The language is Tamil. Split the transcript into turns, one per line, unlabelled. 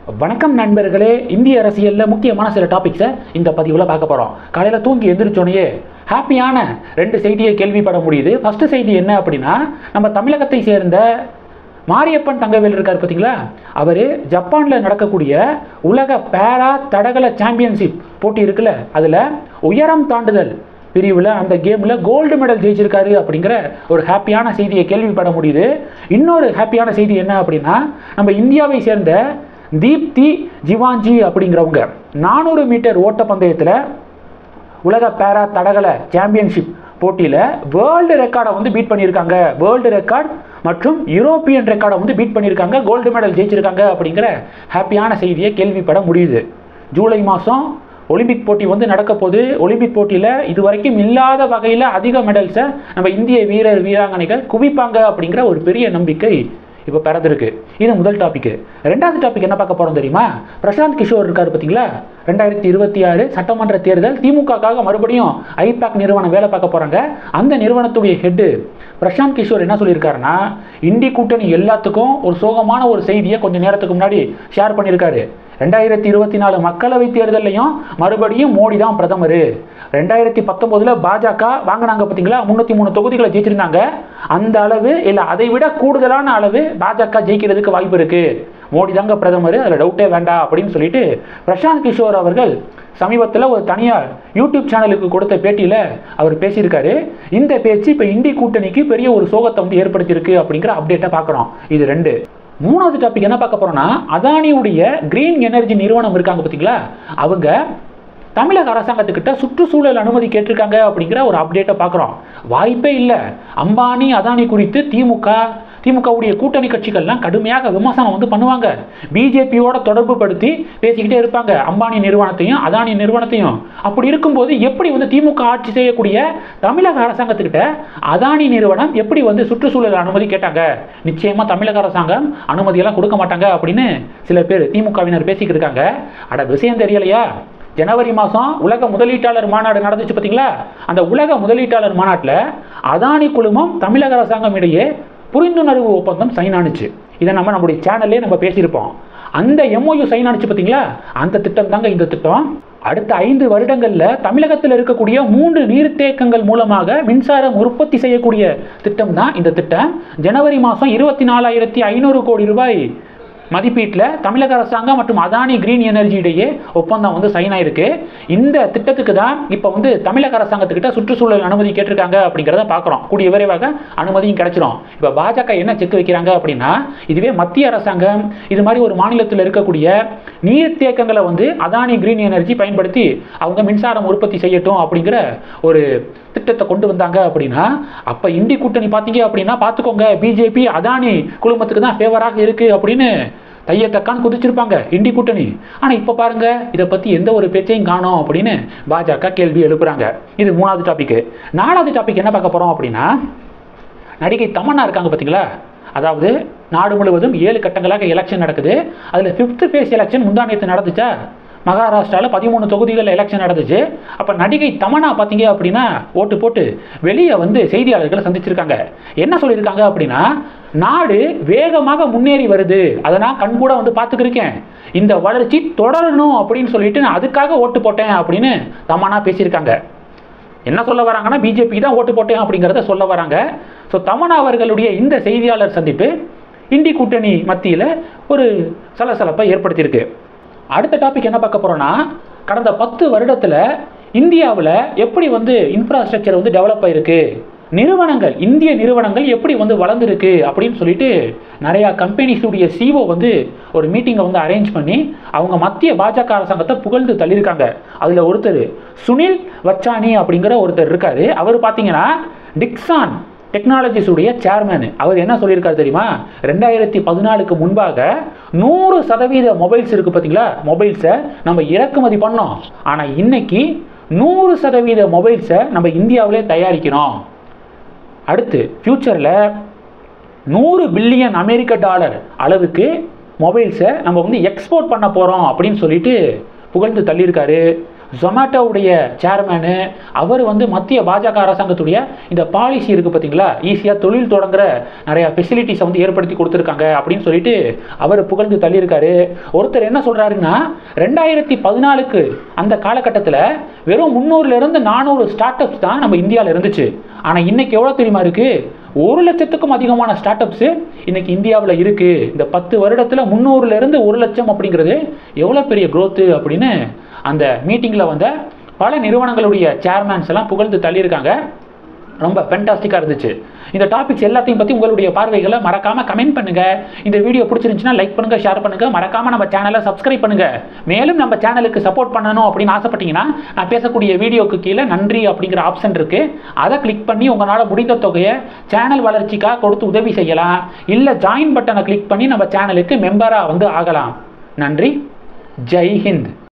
வணக்கம் நண்பர்களே. இந்திய அரசியலில் முக்கியமான சில டாபிக்ஸை இந்த பதிவில் பார்க்க போகிறோம். காலையில் தூங்கி எந்திரிச்சோனையே ஹாப்பியான ரெண்டு செய்தியை கேள்விப்பட முடியுது. ஃபஸ்ட்டு செய்தி என்ன அப்படின்னா, நம்ம தமிழகத்தை சேர்ந்த மாரியப்பன் தங்கவேல் இருக்கார் பார்த்தீங்களா, அவர் ஜப்பானில் நடக்கக்கூடிய உலக பேரா தடகள சாம்பியன்ஷிப் போட்டி இருக்குல்ல, அதில் உயரம் தாண்டுதல் பிரிவில் அந்த கேமில் கோல்டு மெடல் ஜெயிச்சிருக்காரு அப்படிங்கிற ஒரு ஹாப்பியான செய்தியை கேள்விப்பட முடியுது. இன்னொரு ஹாப்பியான செய்தி என்ன அப்படின்னா, நம்ம இந்தியாவை சேர்ந்த தீப்தி ஜிவாஞ்சி அப்படிங்கிறவங்க 400 மீட்டர் ஓட்டப்பந்தயத்தில் உலக பேரா தடகள சாம்பியன்ஷிப் போட்டியில் வேர்ல்டு ரெக்கார்டை வந்து பீட் பண்ணியிருக்காங்க. வேர்ல்டு ரெக்கார்ட் மற்றும் யூரோப்பியன் ரெக்கார்டை வந்து பீட் பண்ணியிருக்காங்க, கோல்டு மெடல் ஜெயிச்சிருக்காங்க அப்படிங்கிற ஹாப்பியான செய்தியை கேள்விப்பட முடியுது. ஜூலை மாதம் ஒலிம்பிக் போட்டி வந்து நடக்க போது. ஒலிம்பிக் போட்டியில் இதுவரைக்கும் இல்லாத வகையில் அதிக மெடல்ஸை நம்ம இந்திய வீரர் வீராங்கனைகள் குவிப்பாங்க அப்படிங்கிற ஒரு பெரிய நம்பிக்கை இப்போ பிறந்திருக்கு. இது முதல் டாபிக். ரெண்டாவது டாபிக் என்ன பார்க்க போகிறோம் தெரியுமா? பிரசாந்த் கிஷோர் இருக்கார் பார்த்தீங்களா, 2026 சட்டமன்ற தேர்தல் திமுகக்காக மறுபடியும் ஐபேக் நிறுவனம் வேலை பார்க்க போகிறாங்க. அந்த நிறுவனத்துடைய ஹெட்டு பிரசாந்த் கிஷோர் என்ன சொல்லியிருக்காருன்னா, இண்டி கூட்டணி எல்லாத்துக்கும் ஒரு சோகமான ஒரு செய்தியை கொஞ்சம் நேரத்துக்கு முன்னாடி ஷேர் பண்ணியிருக்காரு. 2024 மக்களவை தேர்தலையும் மறுபடியும் மோடி தான் பிரதமர். 2019 பாஜக வாங்கினாங்க பார்த்தீங்களா, 303 தொகுதிகளை ஜெயிச்சிருந்தாங்க. அந்த அளவு இல்லை, அதை விட கூடுதலான அளவு பாஜக ஜெயிக்கிறதுக்கு வாய்ப்பு இருக்கு. மோடி தாங்க பிரதமர், அதில் டவுட்டே வேண்டாம் அப்படின்னு சொல்லிட்டு பிரசாந்த் கிஷோர் அவர்கள் சமீபத்தில் ஒரு தனியார் யூடியூப் சேனலுக்கு கொடுத்த பேட்டியில் அவர் பேசியிருக்காரு. இந்த பேச்சு இப்போ இண்டி கூட்டணிக்கு பெரிய ஒரு சோகத்தை வந்து ஏற்படுத்தியிருக்கு அப்படிங்கிற அப்டேட்டை பார்க்குறோம். இது ரெண்டு. மூணாவது டாபிக் என்ன பார்க்க போறோம்னா, அதானியுடைய கிரீன் எனர்ஜி நிறுவனம் இருக்காங்க பார்த்தீங்களா, அவங்க தமிழக அரசாங்கத்துக்கிட்ட சுற்றுச்சூழல் அனுமதி கேட்டிருக்காங்க அப்படிங்கிற ஒரு அப்டேட்டை பார்க்குறோம். வாய்ப்பே இல்லை. அம்பானி அதானி குறித்து திமுகவுடைய கூட்டணி கட்சிகள்லாம் கடுமையாக விமர்சனம் வந்து பண்ணுவாங்க. பிஜேபியோட தொடர்பு படுத்தி பேசிக்கிட்டே இருப்பாங்க, அம்பானி நிறுவனத்தையும் அதானி நிறுவனத்தையும். அப்படி இருக்கும்போது எப்படி வந்து திமுக ஆட்சி செய்யக்கூடிய தமிழக அரசாங்கத்துக்கிட்ட அதானி நிறுவனம் எப்படி வந்து சுற்றுச்சூழல் அனுமதி கேட்டாங்க? நிச்சயமா தமிழக அரசாங்கம் அனுமதியெல்லாம் கொடுக்க மாட்டாங்க அப்படின்னு சில பேர் திமுகவினர் பேசிக்கிட்டு இருக்காங்க. அட விஷயம் தெரியலையா? ஜனவரி மாதம் உலக முதலீட்டாளர் மாநாடு நடந்துச்சு பார்த்தீங்களா, அந்த உலக முதலீட்டாளர் மாநாட்டில் அதானி குழுமம் தமிழக அரசாங்கம் இடையே புரிந்துணர்வு ஒப்பந்தம் சைன் ஆனிச்சு. இதை நம்மளுடைய சேனல்லே நம்ம பேசியிருப்போம். அந்த MOU சைன் ஆனிச்சு பார்த்தீங்களா, அந்த திட்டம் தாங்க இந்த திட்டம். அடுத்த 5 வருடங்களில் தமிழகத்தில் இருக்கக்கூடிய 3 நீர்த்தேக்கங்கள் மூலமாக மின்சாரம் உற்பத்தி செய்யக்கூடிய திட்டம் தான் இந்த திட்டம். ஜனவரி மாதம் 24,500 கோடி ரூபாய் மதிப்பீட்டில் தமிழக அரசாங்கம் மற்றும் அதானி கிரீன் எனர்ஜி இடையே ஒப்பந்தம் வந்து சைன் ஆயிருக்கு. இந்த திட்டத்துக்கு தான் இப்போ வந்து தமிழக அரசாங்கத்துக்கிட்ட சுற்றுச்சூழல் அனுமதி கேட்டிருக்காங்க அப்படிங்கிறத பார்க்குறோம். கூடிய விரைவாக அனுமதியும் கிடைச்சிடும். இப்போ பாஜக என்ன செக் வைக்கிறாங்க அப்படின்னா, இதுவே மத்திய அரசாங்கம் இது மாதிரி ஒரு மாநிலத்தில் இருக்கக்கூடிய நீர்த்தேக்கங்களை வந்து அதானி கிரீன் எனர்ஜி பயன்படுத்தி அவங்க மின்சாரம் உற்பத்தி செய்யட்டும் அப்படிங்கிற ஒரு திட்டத்தை கொண்டு வந்தாங்க அப்படின்னா, அப்போ இண்டி கூட்டணி பார்த்தீங்க அப்படின்னா பார்த்துக்கோங்க, பிஜேபி அதானி குழுமத்துக்கு தான் ஃபேவராக இருக்குது அப்படின்னு தையத்தக்கான் குதிச்சிருப்பாங்க இண்டி கூட்டணி. ஆனால் இப்போ பாருங்க, இதை பற்றி எந்த ஒரு பேச்சையும் காணோம் அப்படின்னு பாஜக கேள்வி எழுப்புறாங்க. இது மூணாவது டாபிக். நாலாவது டாபிக் என்ன பார்க்க போகிறோம் அப்படின்னா, நடிகை தமன்னா இருக்காங்க பார்த்தீங்களா, அதாவது நாடு முழுவதும் 7 கட்டங்களாக எலெக்ஷன் நடக்குது. அதில் 5th ஃபேஸ் எலெக்ஷன் முந்தானத்து நடந்துச்சா, மகாராஷ்டிராவில் 13 தொகுதிகளில் எலெக்ஷன் நடந்துச்சு. அப்போ நடிகை தமன்னா பார்த்தீங்க அப்படின்னா ஓட்டு போட்டு வெளியே வந்து செய்தியாளர்களை சந்திச்சிருக்காங்க. என்ன சொல்லியிருக்காங்க அப்படின்னா, நாடு வேகமாக முன்னேறி வருது, அதை நான் கண்கூட வந்து பார்த்துக்கிருக்கேன், இந்த வளர்ச்சி தொடரணும் அப்படின்னு சொல்லிட்டு நான் அதுக்காக ஓட்டு போட்டேன் அப்படின்னு தமன்னா பேசியிருக்காங்க. என்ன சொல்ல வராங்கன்னா, பிஜேபி தான் ஓட்டு போட்டேன் அப்படிங்கிறத சொல்ல வராங்க. ஸோ தமன்னா அவர்களுடைய இந்த செய்தியாளர் சந்திப்பு இண்டி கூட்டணி மத்தியில் ஒரு சலசலப்பை ஏற்படுத்தியிருக்கு. அடுத்த டாபிக் என்ன பார்க்க போகிறோன்னா, கடந்த 10 வருடத்தில் இந்தியாவில் எப்படி வந்து இன்ஃப்ராஸ்ட்ரக்சர் வந்து டெவலப் ஆகிருக்கு, நிறுவனங்கள் இந்திய நிறுவனங்கள் எப்படி வந்து வளர்ந்துருக்கு அப்படின்னு சொல்லிட்டு நிறையா கம்பெனிஸுடைய CEO வந்து ஒரு மீட்டிங்கை வந்து அரேஞ்ச் பண்ணி அவங்க மத்திய பாஜக அரசாங்கத்தை புகழ்ந்து தள்ளியிருக்காங்க. அதில் ஒருத்தர் சுனில் வச்சானி அப்படிங்கிற ஒருத்தர் இருக்கார். அவர் பார்த்தீங்கன்னா டிக்சான் டெக்னாலஜிஸுடைய சேர்மேன். அவர் என்ன சொல்லியிருக்காரு தெரியுமா, 2014க்கு முன்பாக 100% மொபைல்ஸ் இருக்குது பார்த்தீங்களா, மொபைல்ஸை நம்ம இறக்குமதி பண்ணோம். ஆனால் இன்னைக்கு 100% மொபைல்ஸை நம்ம இந்தியாவிலே தயாரிக்கிறோம். அடுத்து ஃபியூச்சரில் $100 பில்லியன் அளவுக்கு மொபைல்ஸை நம்ம வந்து எக்ஸ்போர்ட் பண்ண போகிறோம் அப்படின்னு சொல்லிட்டு புகழ்ந்து தள்ளியிருக்காரு. ஜொமேட்டோவுடைய சேர்மேனு, அவர் வந்து மத்திய பாஜக அரசாங்கத்துடைய இந்த பாலிசி இருக்குது பார்த்தீங்களா, ஈஸியாக தொழில் தொடங்குற நிறையா ஃபெசிலிட்டிஸை வந்து ஏற்படுத்தி கொடுத்துருக்காங்க அப்படின்னு சொல்லிட்டு அவர் புகழ்ந்து தள்ளியிருக்காரு. ஒருத்தர் என்ன சொல்கிறாருன்னா, 2014க்கு அந்த காலகட்டத்தில் வெறும் 300லேருந்து 400 ஸ்டார்ட் அப்ஸ் தான் நம்ம இந்தியாவில் இருந்துச்சு. ஆனால் இன்னைக்கு எவ்வளோ தெரியுமா இருக்குது? 1 லட்சத்துக்கும் அதிகமான ஸ்டார்ட் அப்ஸு இன்னைக்கு இந்தியாவில் இருக்குது. இந்த 10 வருடத்தில் 300லேருந்து 1 லட்சம் அப்படிங்கிறது எவ்வளோ பெரிய க்ரோத்து அப்படின்னு அந்த மீட்டிங்கில் வந்த பல நிறுவனங்களுடைய சேர்மேன்ஸ் எல்லாம் புகழ்ந்து தள்ளியிருக்காங்க. ரொம்ப ஃபென்டாஸ்டிக்காக இருந்துச்சு. இந்த டாபிக்ஸ் எல்லாத்தையும் பற்றி உங்களுடைய பார்வைகளை மறக்காமல் கமெண்ட் பண்ணுங்கள். இந்த வீடியோ பிடிச்சிருந்துச்சுன்னா லைக் பண்ணுங்கள், ஷேர் பண்ணுங்கள், மறக்காமல் நம்ம சேனலை சப்ஸ்கிரைப் பண்ணுங்கள். மேலும் நம்ம சேனலுக்கு சப்போர்ட் பண்ணணும் அப்படின்னு ஆசைப்பட்டீங்கன்னா நான் பேசக்கூடிய வீடியோக்கு கீழே நன்றி அப்படிங்கிற ஆப்ஷன் இருக்குது. அதை கிளிக் பண்ணி உங்களால் முடிந்த தொகையை சேனல் வளர்ச்சிக்காக கொடுத்து உதவி செய்யலாம். இல்லை ஜாயின் பட்டனை கிளிக் பண்ணி நம்ம சேனலுக்கு மெம்பராக வந்து ஆகலாம். நன்றி. ஜெய் ஹிந்த்.